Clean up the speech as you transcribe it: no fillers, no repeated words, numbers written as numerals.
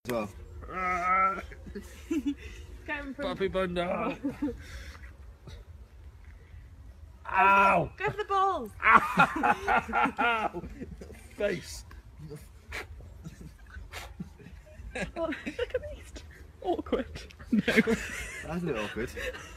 as well. Puppy bundle. Ow! Go for the balls. Ow! Face. Oh, look at these. Awkward. No. That's a bit awkward.